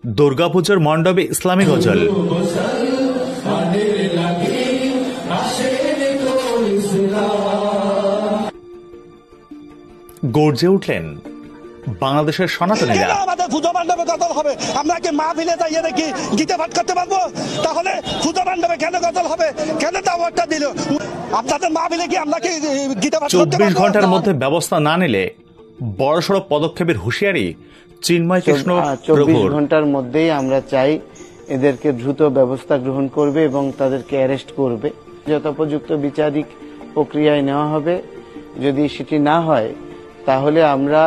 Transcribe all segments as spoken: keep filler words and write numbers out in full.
দুর্গাপুজোর মণ্ডপে ইসলামী গজল। গর্জে উঠলেন বাংলাদেশের সনাতনীরা। আমাদের পুজো মণ্ডপে গজল হবে, আমরা কি মাহফিলে যাইয়ে দেখি গীতা পাঠ করতে পারবো? তাহলে পুজো মণ্ডপে কেন গজল হবে? কেন দাওয়াতটা দিল? আপনাদের মাহফিলে কি আমরা কি গীতা পাঠ করতে পারবো? চব্বিশ ঘন্টার মধ্যে ব্যবস্থা না নিলে বড়সড় পদক্ষেপের হুঁশিয়ারি চিন্ময় কৃষ্ণ চব্বিশ ঘন্টার মধ্যেই আমরা চাই এদেরকে দ্রুত ব্যবস্থা গ্রহণ করবে এবং তাদেরকে অ্যারেস্ট করবে, যথোপযুক্ত বিচারিক প্রক্রিয়ায় নেওয়া হবে। যদি সেটি না হয় তাহলে আমরা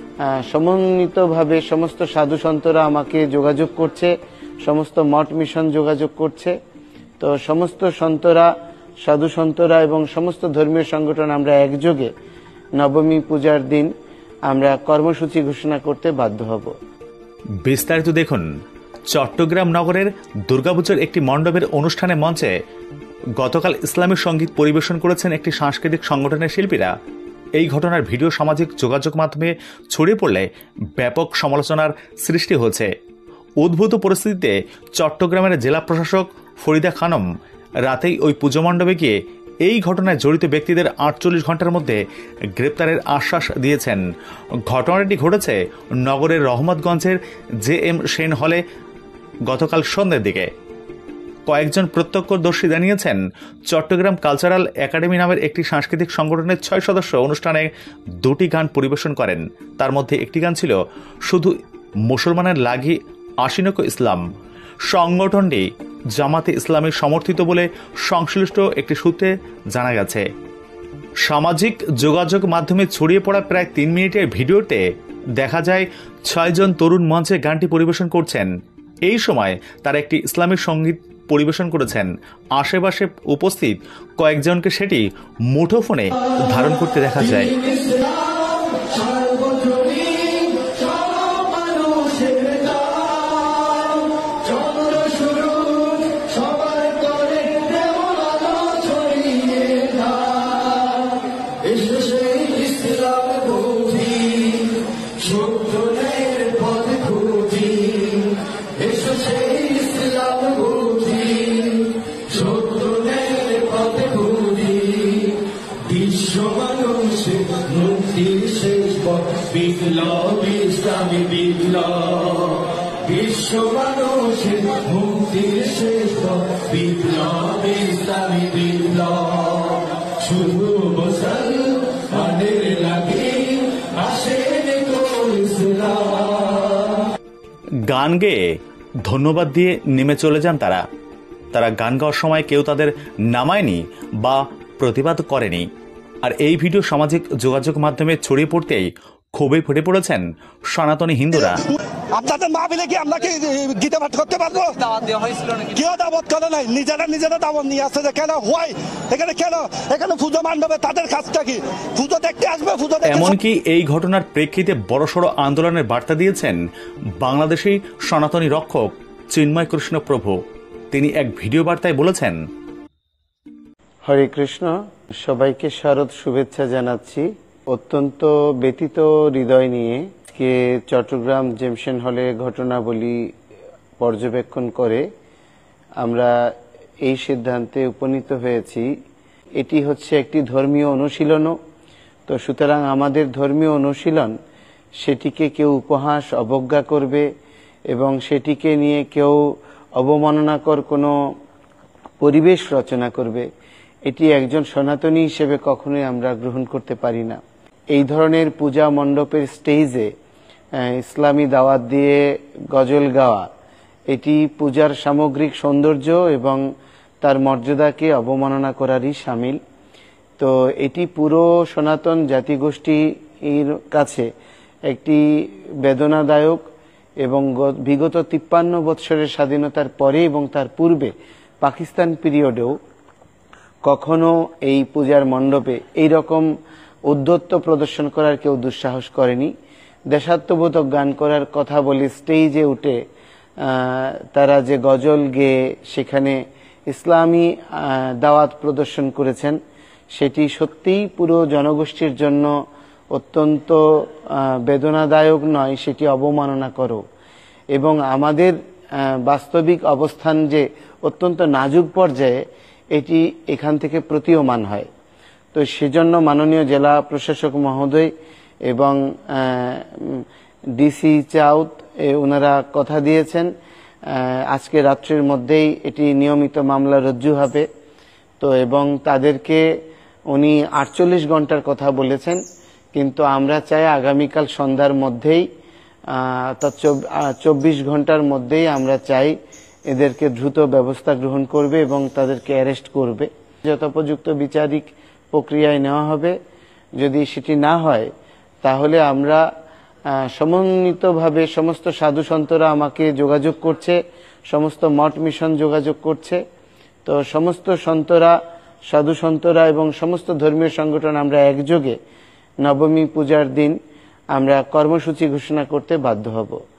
সমন্বিতভাবে সমস্ত সাধু সন্তরা আমাকে যোগাযোগ করছে, সমস্ত মঠ মিশন যোগাযোগ করছে, তো সমস্ত সন্তরা সাধু সন্তরা এবং সমস্ত ধর্মীয় সংগঠন আমরা একযোগে নবমী পূজার দিন আমরা কর্মসূচি ঘোষণা করতে বাধ্য হব। বিস্তারিত দেখুন চট্টগ্রাম নগরের দুর্গাপুজোর একটি মণ্ডপের অনুষ্ঠানে মঞ্চে গতকাল ইসলামী সঙ্গীত পরিবেশন করেছেন একটি সাংস্কৃতিক সংগঠনের শিল্পীরা। এই ঘটনার ভিডিও সামাজিক যোগাযোগ মাধ্যমে ছড়িয়ে পড়লে ব্যাপক সমালোচনার সৃষ্টি হয়েছে। উদ্ভূত পরিস্থিতিতে চট্টগ্রামের জেলা প্রশাসক ফরিদা খানম রাতেই ওই পুজো মণ্ডপে গিয়ে এই ঘটনায় জড়িত ব্যক্তিদের আটচল্লিশ ঘন্টার মধ্যে গ্রেপ্তারের আশ্বাস দিয়েছেন। ঘটনাটি ঘটেছে নগরের রহমতগঞ্জের জে এম সেন হলে গতকাল সন্ধ্যের দিকে। কয়েকজন প্রত্যক্ষদর্শী জানিয়েছেন, চট্টগ্রাম কালচারাল একাডেমি নামের একটি সাংস্কৃতিক সংগঠনের ছয় সদস্য অনুষ্ঠানে দুটি গান পরিবেশন করেন। তার মধ্যে একটি গান ছিল শুধু মুসলমানের লাগি আশিনক ইসলাম। সংগঠনটি জামাতে ইসলামী সমর্থিত বলে সংশ্লিষ্ট একটি সূত্রে জানা গেছে। সামাজিক যোগাযোগ মাধ্যমে ছড়িয়ে পড়া প্রায় তিন মিনিটের ভিডিওতে দেখা যায় ছয়জন তরুণ মঞ্চে গানটি পরিবেশন করছেন। এই সময় তারা একটি ইসলামী সঙ্গীত পরিবেশন করেছেন। আশেপাশে উপস্থিত কয়েকজনকে সেটি মুঠোফোনে ধারণ করতে দেখা যায়। বিপ্লব ইসলামী বিপ্লব, বিশ্ব মানুষের মুক্তির শেষ বিপ্লব ইসলামী বিপ্লব, শুধু মুসলমানের লাগে আসেন ইসলাম। গান গেয়ে ধন্যবাদ দিয়ে নেমে চলে যান তারা। তারা গান গাওয়ার সময় কেউ তাদের নামায়নি বা প্রতিবাদ করেনি। আর এই ভিডিও সামাজিক যোগাযোগ মাধ্যমে ছড়িয়ে পড়তেই ক্ষোভে ফেটে পড়েছেন সনাতনী হিন্দুরা। আপনাদের মাহফিলে কি আমরা কি গীতা পাঠ করতে পারবো? দাওয়াত দেওয়া হয়েছিল নাকি? কেউ দাওয়াত করে নাই, নিজেরা নিজেরা দাওয়াত নিয়ে আসছে। কেন হয় এখানে? কেন এখানে পুজো মণ্ডপে তাদের কাজটা কি? পুজো দেখতে আসবে, পুজো দেখতে। এমনকি এই ঘটনার প্রেক্ষিতে বড়সড় আন্দোলনের বার্তা দিয়েছেন বাংলাদেশি সনাতনী রক্ষক চিন্ময় কৃষ্ণ প্রভু। তিনি এক ভিডিও বার্তায় বলেছেন, হরে কৃষ্ণ, সবাইকে শারদ শুভেচ্ছা জানাচ্ছি। অত্যন্ত ব্যথিত হৃদয় নিয়ে আজকে চট্টগ্রাম জেমসেন হলে ঘটনাবলী পর্যবেক্ষণ করে আমরা এই সিদ্ধান্তে উপনীত হয়েছি, এটি হচ্ছে একটি ধর্মীয় অনুশীলনও। তো সুতরাং আমাদের ধর্মীয় অনুশীলন, সেটিকে কেউ উপহাস অবজ্ঞা করবে এবং সেটিকে নিয়ে কেউ অবমাননাকর কোনো পরিবেশ রচনা করবে, এটি একজন সনাতনী হিসেবে কখনোই আমরা গ্রহণ করতে পারি না। এই ধরনের পূজা মণ্ডপের স্টেজে ইসলামী দাওয়াত দিয়ে গজল গাওয়া, এটি পূজার সামগ্রিক সৌন্দর্য এবং তার মর্যাদাকে অবমাননা করারই শামিল। তো এটি পুরো সনাতন জাতিগোষ্ঠীর কাছে একটি বেদনাদায়ক এবং বিগত তিপ্পান্ন বৎসরের স্বাধীনতার পরে এবং তার পূর্বে পাকিস্তান পিরিয়ডেও কখনো এই পূজার মণ্ডপে এই রকম উদ্ধত্ত প্রদর্শন করার কেউ দুঃসাহস করেনি। দেশাত্মবোধক গান করার কথা বলে স্টেজে উঠে তারা যে গজল গেয়ে সেখানে ইসলামী দাওয়াত প্রদর্শন করেছেন, সেটি সত্যিই পুরো জনগোষ্ঠীর জন্য অত্যন্ত বেদনাদায়ক নয়, সেটি অবমাননা করো। এবং আমাদের বাস্তবিক অবস্থান যে অত্যন্ত নাজুক পর্যায়ে, এটি এখান থেকে প্রতীয়মান হয়। তো সেজন্য মাননীয় জেলা প্রশাসক মহোদয় এবং ডিসি চাউথ ওনারা কথা দিয়েছেন আজকে রাত্রির মধ্যেই এটি নিয়মিত মামলা রজ্জু হবে। তো এবং তাদেরকে উনি আটচল্লিশ ঘন্টার কথা বলেছেন, কিন্তু আমরা চাই আগামীকাল সন্ধ্যার মধ্যেই চব্বিশ ঘন্টার মধ্যেই আমরা চাই এদেরকে দ্রুত ব্যবস্থা গ্রহণ করবে এবং তাদেরকে অ্যারেস্ট করবে। যথোপযুক্ত বিচারিক প্রক্রিয়ায় নেওয়া হবে। যদি সেটি না হয় তাহলে আমরা সমন্বিতভাবে সমস্ত সাধু সন্তরা আমাকে যোগাযোগ করছে, সমস্ত মঠ মিশন যোগাযোগ করছে। তো সমস্ত সন্তরা, সাধু সন্তরা এবং সমস্ত ধর্মীয় সংগঠন আমরা একযোগে নবমী পূজার দিন আমরা কর্মসূচি ঘোষণা করতে বাধ্য হব।